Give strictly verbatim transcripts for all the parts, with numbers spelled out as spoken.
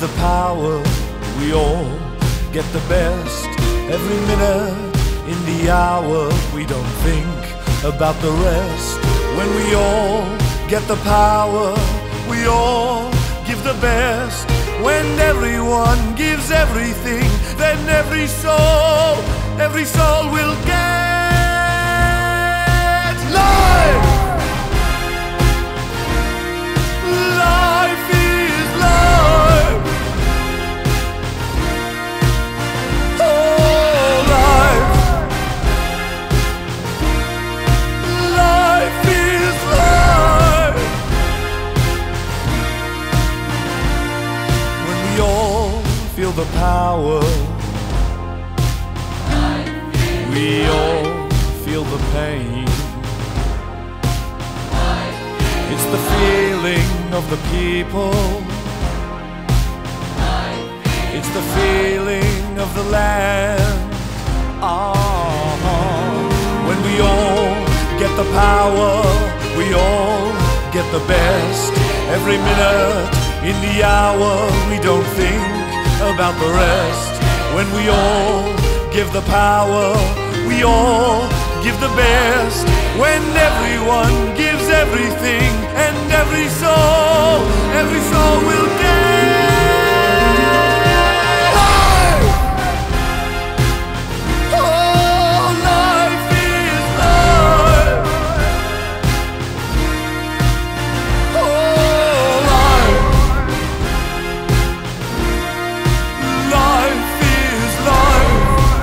the power, we all get the best. Every minute in the hour, we don't think about the rest. When we all get the power, we all give the best. When everyone gives everything, then every soul, every soul will get life. Life is life. Oh, life. Life is life. When we all feel the power, we all feel the pain. It's the feeling of the people. It's the feeling of the land. Ah, when we all get the power, we all get the best. Every minute in the hour, we don't think about the rest. When we all give the power, we all give the best. When everyone gives everything, and every soul, every soul will get life. Oh, life is life. Oh, life. Life is life.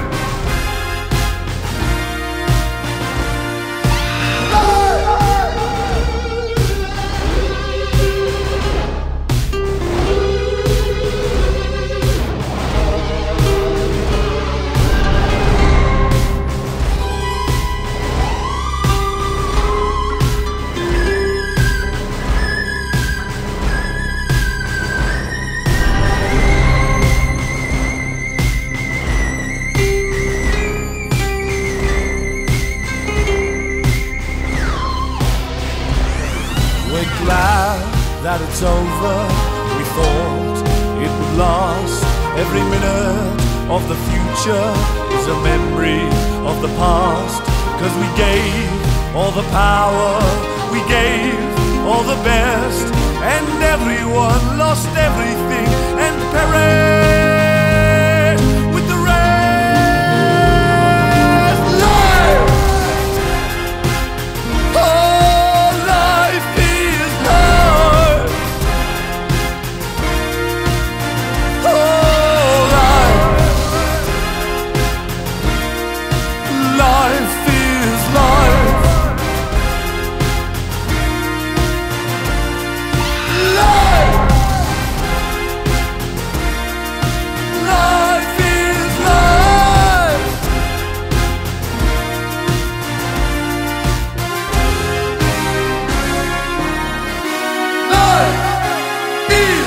That it's over, we thought it would last. Every minute of the future is a memory of the past. Cause we gave all the power, we gave all the best. And everyone lost everything and perished with the rest. Life! Oh, life is life. Life is life. Life. Life is life. Life is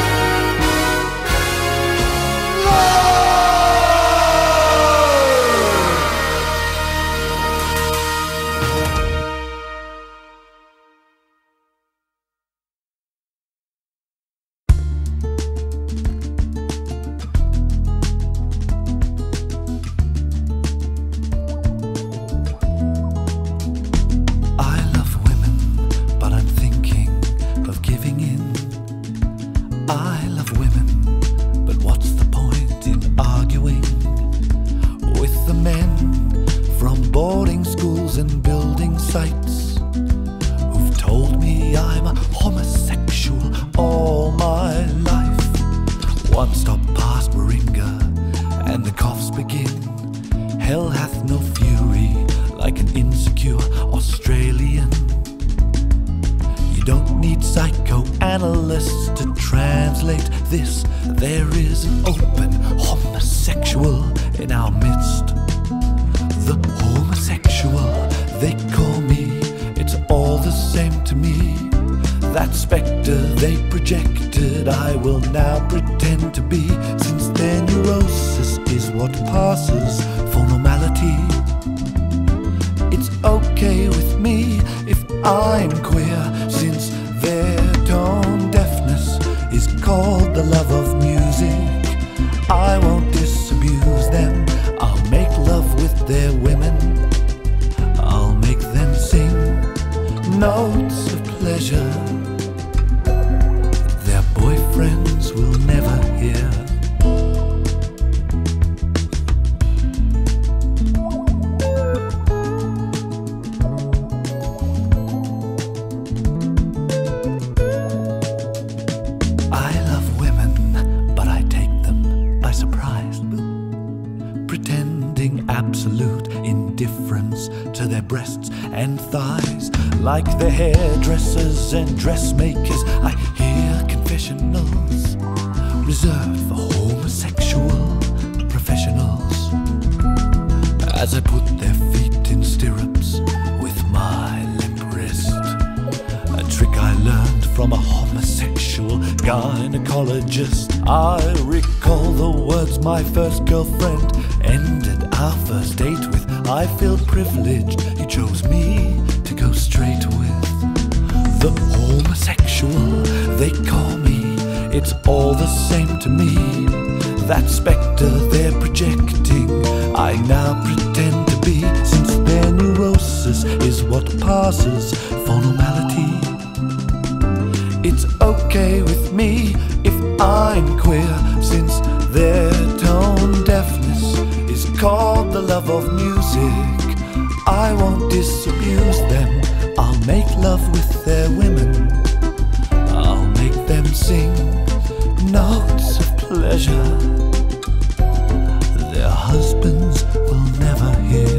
and building sites who've told me I'm a homosexual all my life. One stop past Moringa and the coughs begin. Hell hath no fury like an insecure Australian. You don't need psychoanalysts to translate this. There is an open homosexual in our midst. The homosexual, they call me, it's all the same to me. That spectre they projected, I will now pretend to be, since their neurosis is what passes for normality. It's okay with me if I'm queer, since their tone deafness is called the love of music. absolute indifference to their breasts and thighs. Like the hairdressers and dressmakers, I hear confessionals reserved for homosexual professionals. As I put their feet in stirrups with my limp wrist, a trick I learned from a homosexual gynecologist. I recall the words my first girlfriend ended our first date with. I feel privileged he chose me to go straight with. The homosexual, they call me, it's all the same to me. That spectre they're projecting, I now pretend to be, since their neurosis is what passes for normality. It's okay with me if I'm queer, since their tone deafness is called the love of music. I won't disabuse them, I'll make love with their women. I'll make them sing notes of pleasure their husbands will never hear.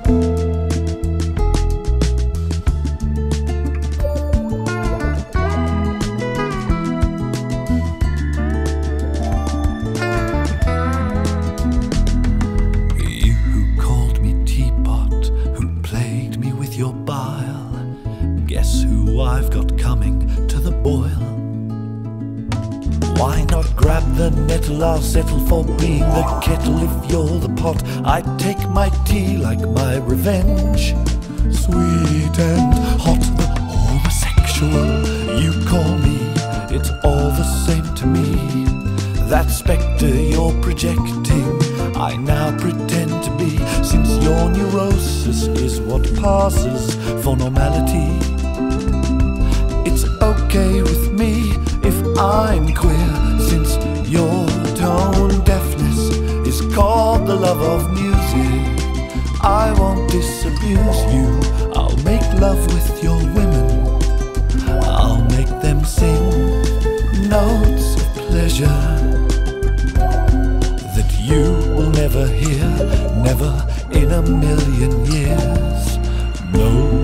You who called me teapot, who played me with your bile, guess who I've got coming to the boil? Why not grab the nettle? I'll settle for being the kettle if you're the pot. I take my tea like my revenge, sweet and hot. The homosexual, you call me, it's all the same to me. That spectre you're projecting, I now pretend to be, since your neurosis is what passes for normality. It's okay with me if I'm queer, since your tone deafness is called the love of music. I won't disabuse you, I'll make love with your women. I'll make them sing notes of pleasure that you will never hear, never in a million years. No.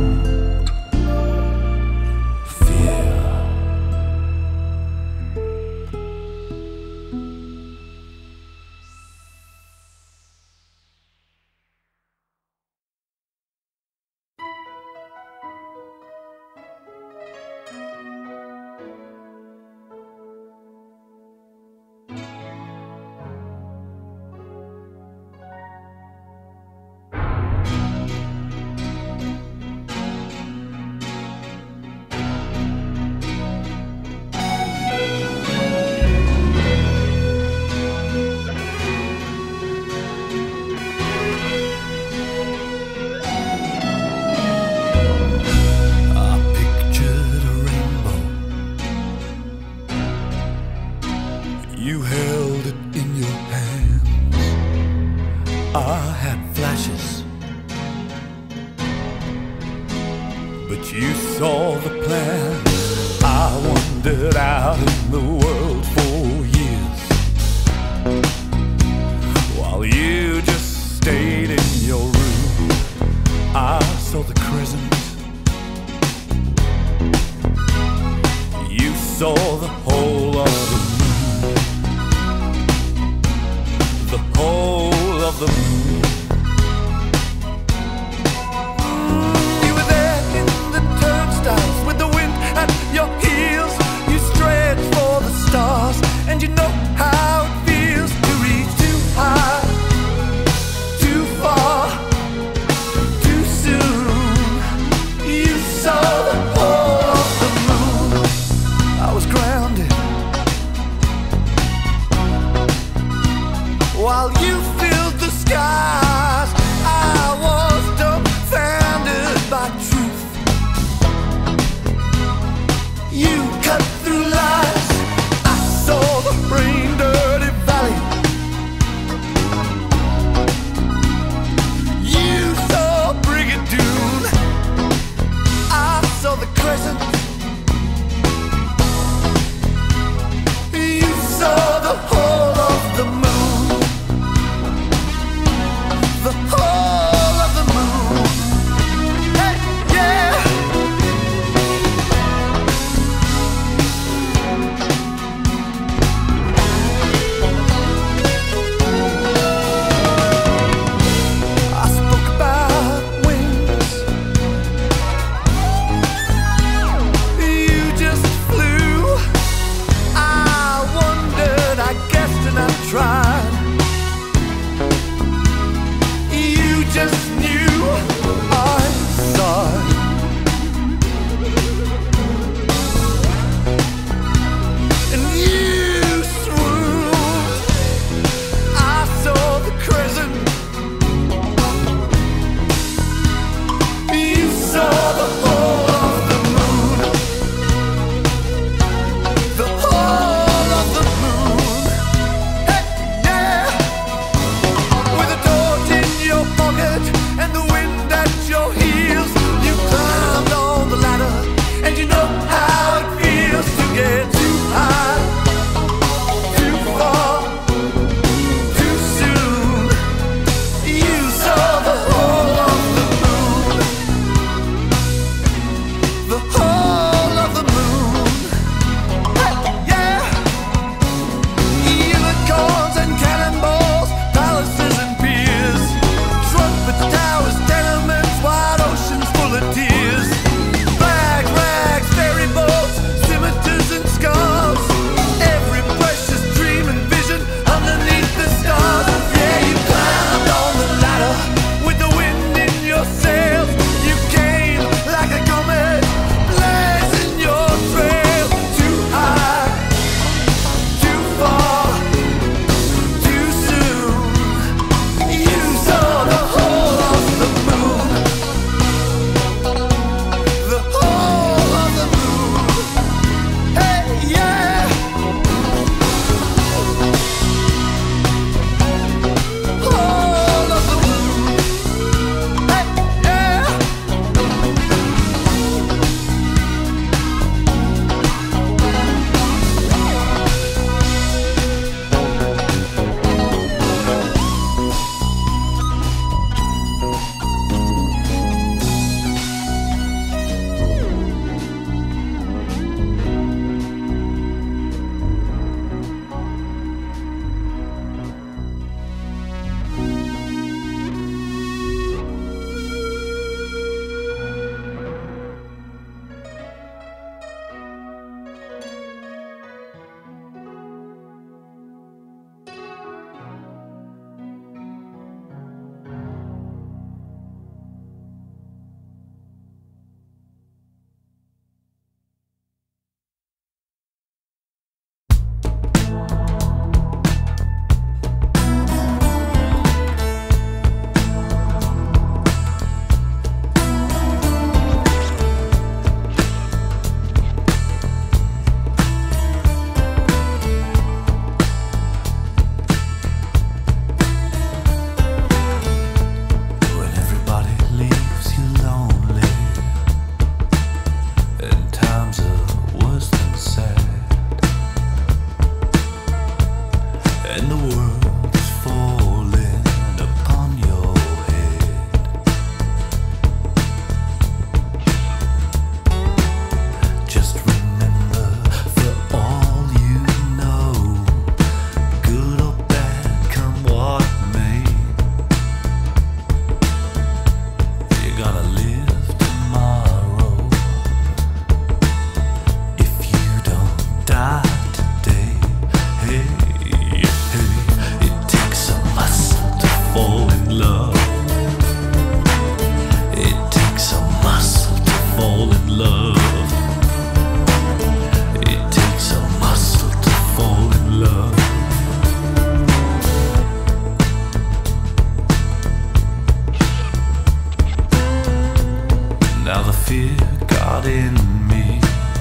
got in me.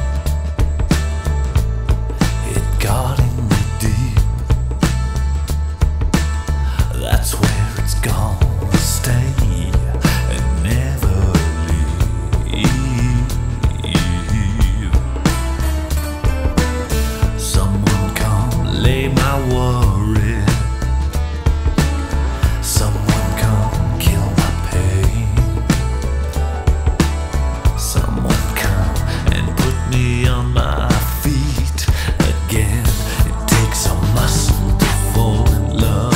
It got in me deep. That's where it's gonna stay and never leave. Someone come lay my worry. Someone come kill my pain. Someone come and put me on my feet again. It takes a muscle to fall in love.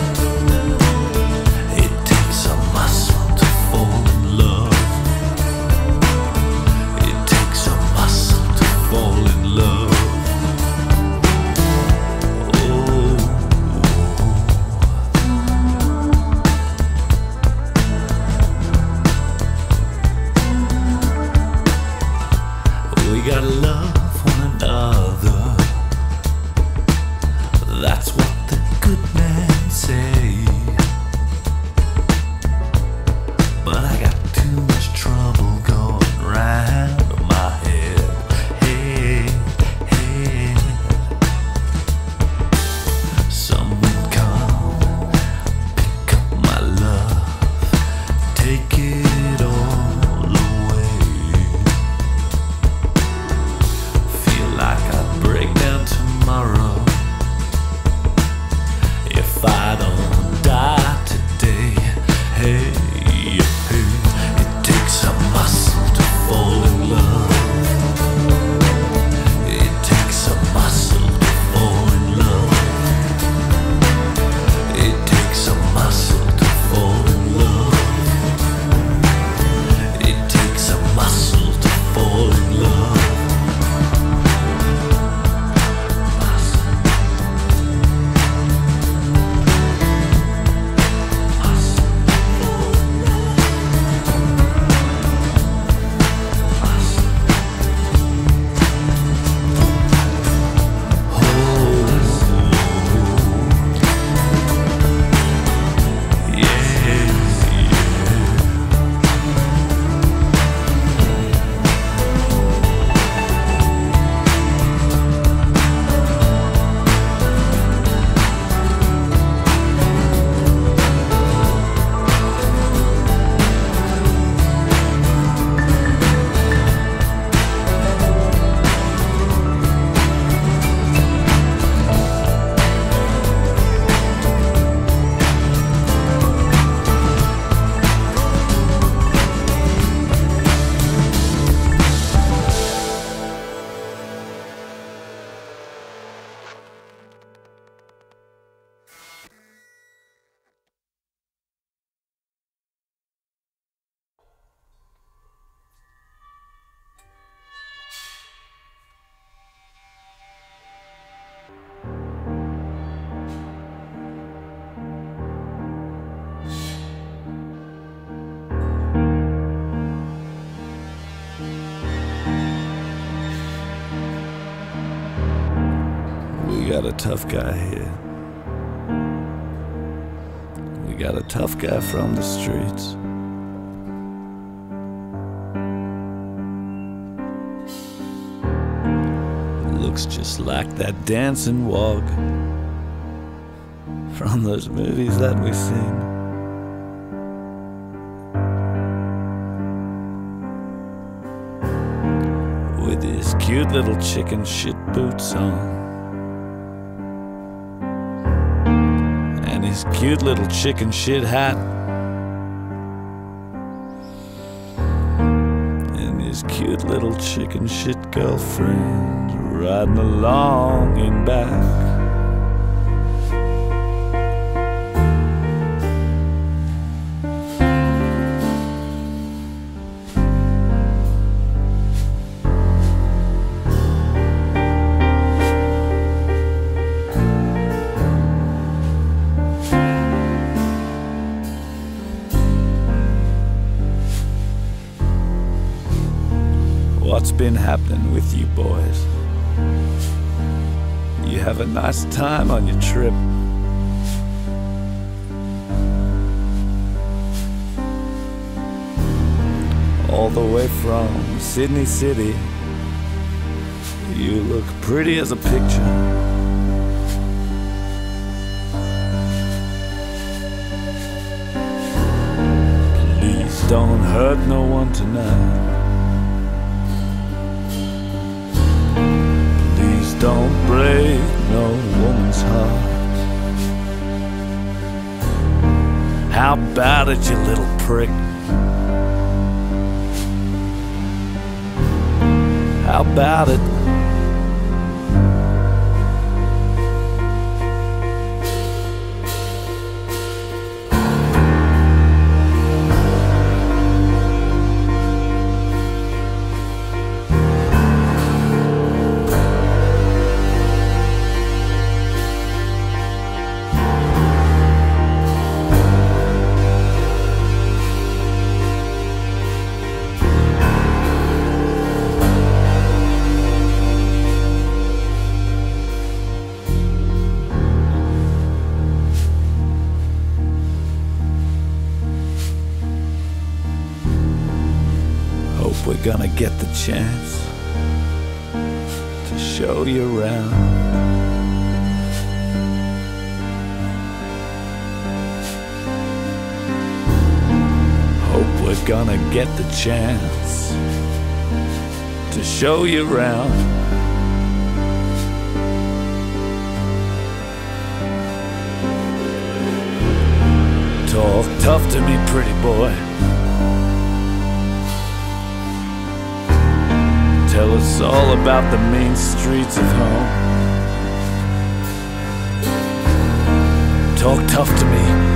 It takes a muscle to fall in love. It takes a muscle to fall in love. We gotta love one another. That's what the good men say. But I got too much trouble going round my head. Head, head. Someone come pick up my love. Take it all away. Feel like I'd break down tomorrow if I don't die today. Hey, hey, it takes a muscle to fall in love. It takes a muscle to fall in love. It takes a muscle to fall in love. It takes a muscle to fall in love. We got a tough guy here. We got a tough guy from the streets. Looks just like that dancing wog from those movies that we've seen. With his cute little chicken shit boots on. His cute little chicken shit hat and his cute little chicken shit girlfriend riding along in back. What's been happening with you boys? You have a nice time on your trip. All all the way from Sydney City. You look pretty as a picture. Please don't hurt no one tonight. Please don't break no woman's heart. How about it, you little prick? How about it? We're gonna get the chance to show you around. Hope we're gonna get the chance to show you around. Talk tough to me, pretty boy. Tell us all about the main streets of home. Talk tough to me.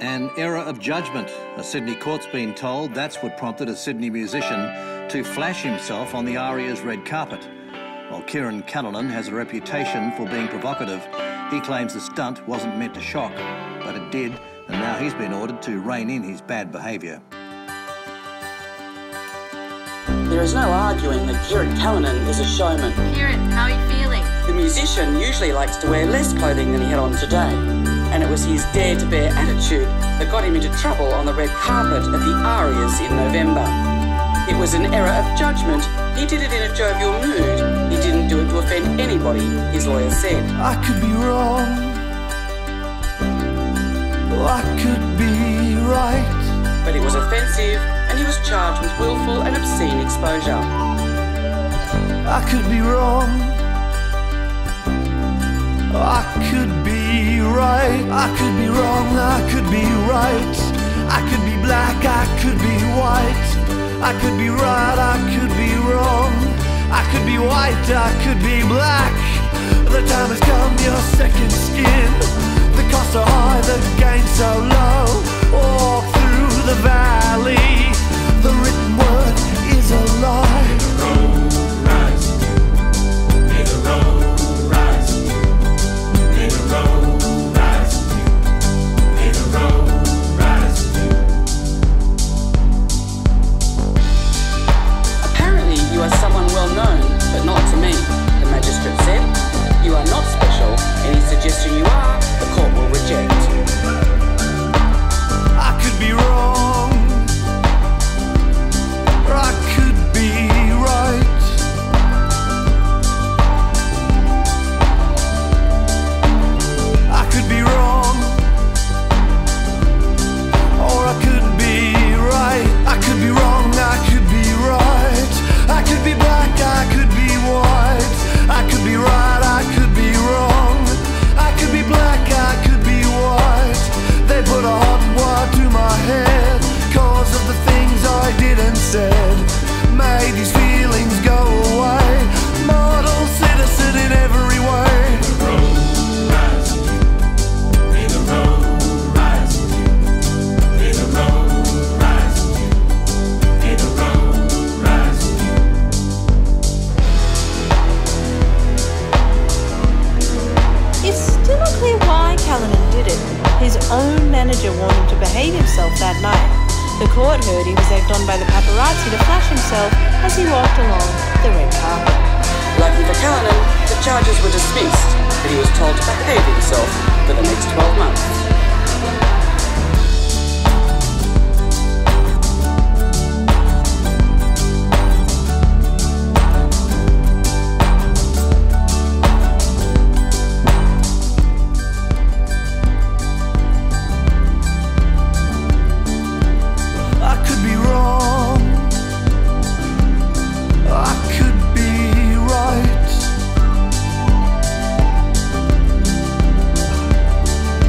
An error of judgment. A Sydney court's been told that's what prompted a Sydney musician to flash himself on the Aria's red carpet. While Kirin Callinan has a reputation for being provocative, he claims the stunt wasn't meant to shock, but it did, and now he's been ordered to rein in his bad behaviour. There is no arguing that Kirin Callinan is a showman. Kirin, how are you feeling? The musician usually likes to wear less clothing than he had on today, and it was his dare-to-bear attitude that got him into trouble on the red carpet at the Arias in November. It was an error of judgment. He did it in a jovial mood. He didn't do it to offend anybody, his lawyer said. I could be wrong, or I could be right. But it was offensive, and he was charged with willful and obscene exposure. I could be wrong, I could be right. I could be wrong, I could be right. I could be black, I could be white. I could be right, I could be wrong. I could be white, I could be black. The time has come, your second skin. The costs are high, the gain so low. Walk through the valley. The written word is a lie. May the road rise. May the road rise. May the road rise. May the road rise. Apparently you are someone well known, but not to me, the magistrate said. You are not special. Any suggestion you are, the court will reject. I could be wrong, or I could be right. I could be wrong, or I could be right. I could be wrong, I could be right. I could be black, I could be white. I could be right, I could be wrong. I could be black, I could be white. They put a hot wire to my head, cause of the things I did and said. Made these feelings go away. Model citizen in every way. May the road rise. May the road rise. May the road rise. It's still not clear why Callinan did it. His own manager warned him to behave himself that night. The court heard he was egged on by the paparazzi to flash himself as he walked along the red carpet. Lucky for Callinan, the charges were dismissed, but he was told to behave himself for the next twelve months. I could be wrong, I could be right.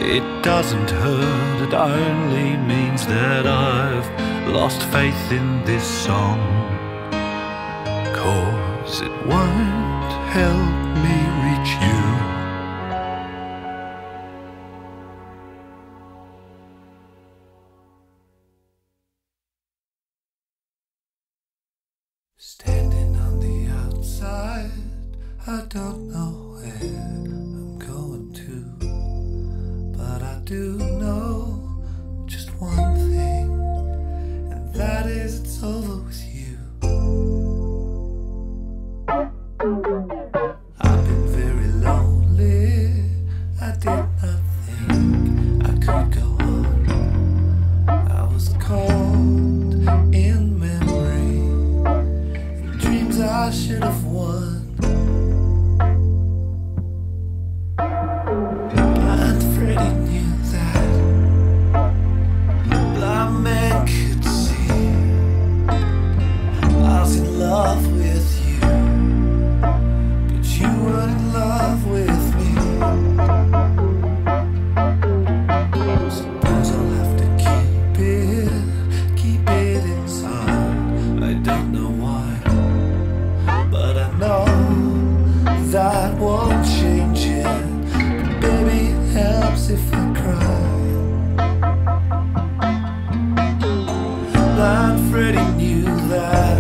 It doesn't hurt, it only means that I've lost faith in this song. 'Cause it won't help me reach you. Standing on the outside, I don't know where I'm going to, but I do know just one thing, and that is it's over with you. I've been very lonely, I did not think I could go on. I was caught in memory, in dreams I should have won. Blind Freddy knew that, blind man could see I was in love with you, but you weren't in love with me. Suppose I'll have to keep it, keep it inside. I don't know why, but I know that won't change it. But baby, it helps if I cry. Blind Freddy knew that,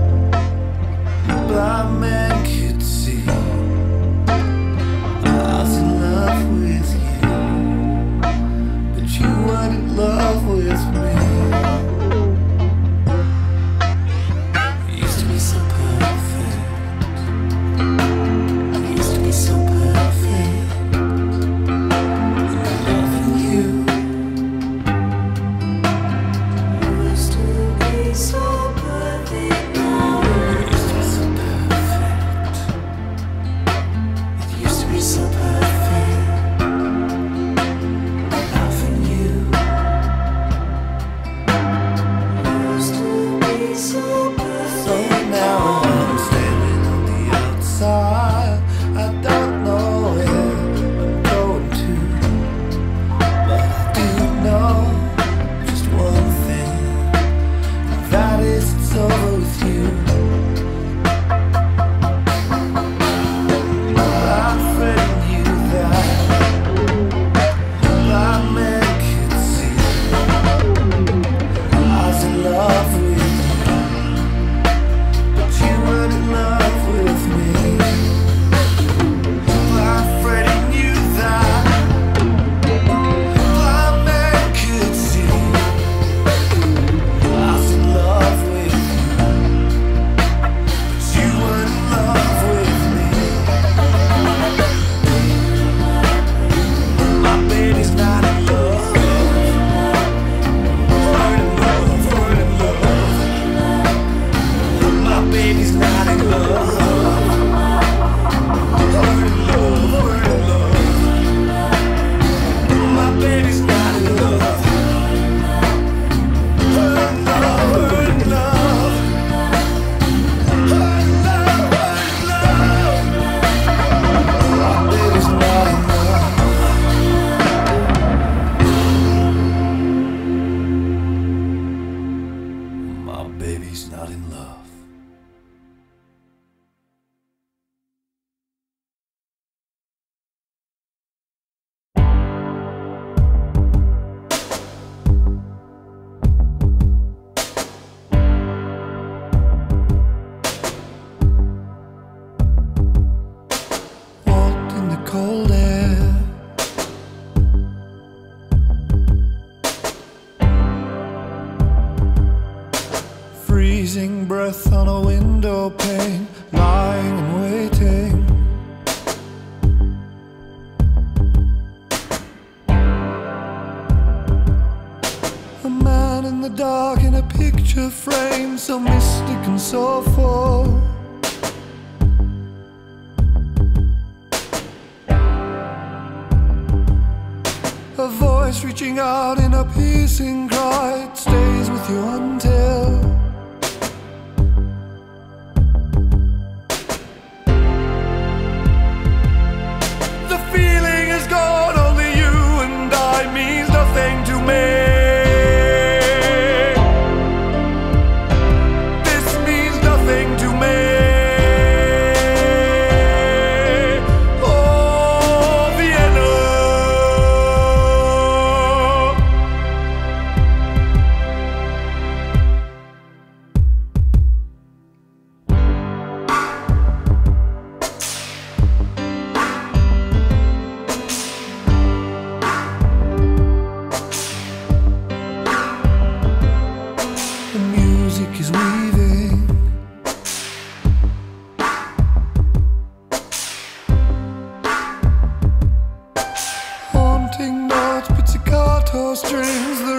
blind man could see I was in love with you, but you weren't in love with me. You used to be so perfect, you used to be so perfect, and loving you used to be so perfect now. It used to be so perfect, it used to be so perfect, loving you used to be so perfect. So now I'm standing on the outside, I don't know where I'm going to, but I do know just one thing, and that is it's over with you. Blind Freddy knew that, blind man could see I was in love with you, but you weren't in love with me. Blind Freddy knew that, blind man could see I was in love with you, but you weren't in love with me. My baby's not in love. We're in love, we're in love. My baby's not in love. We're in love, we're in love. My baby's not in love. We're in love, we're in love. We're in love, we're in love. My baby's not in love. My baby's not in love. Walked in the cold air, freezing breath on a window pane, lying and waiting. A man in the dark in a picture frame, so mystic and so full. A voice reaching out in a piercing cry, it stays with you until the feeling is gone, only you and I strings,